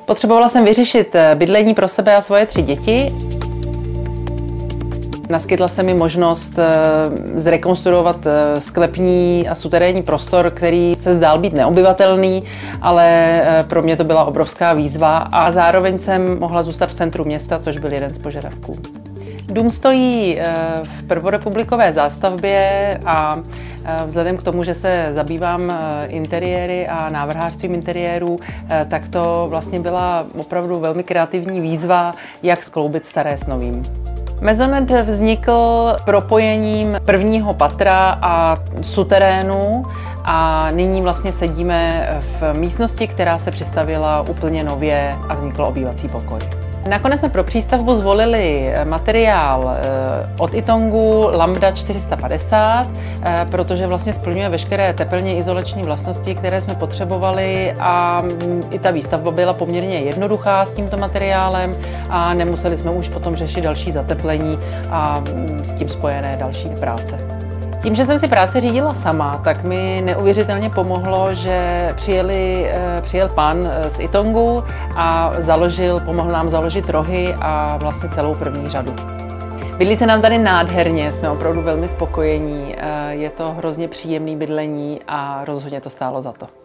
Potřebovala jsem vyřešit bydlení pro sebe a svoje 3 děti. Naskytla se mi možnost zrekonstruovat sklepní a suterénní prostor, který se zdál být neobyvatelný, ale pro mě to byla obrovská výzva a zároveň jsem mohla zůstat v centru města, což byl jeden z požadavků. Dům stojí v prvorepublikové zástavbě a vzhledem k tomu, že se zabývám interiéry a návrhářstvím interiérů, tak to vlastně byla opravdu velmi kreativní výzva, jak skloubit staré s novým. Mezonet vznikl propojením prvního patra a suterénu a nyní vlastně sedíme v místnosti, která se přistavěla úplně nově a vznikl obývací pokoj. Nakonec jsme pro přístavbu zvolili materiál od Ytongu Lambda 450, protože vlastně splňuje veškeré tepelně izolační vlastnosti, které jsme potřebovali a i ta výstavba byla poměrně jednoduchá s tímto materiálem a nemuseli jsme už potom řešit další zateplení a s tím spojené další práce. Tím, že jsem si práci řídila sama, tak mi neuvěřitelně pomohlo, že přijel pán z Ytongu a pomohl nám založit rohy a vlastně celou první řadu. Bydlí se nám tady nádherně, jsme opravdu velmi spokojení, je to hrozně příjemné bydlení a rozhodně to stálo za to.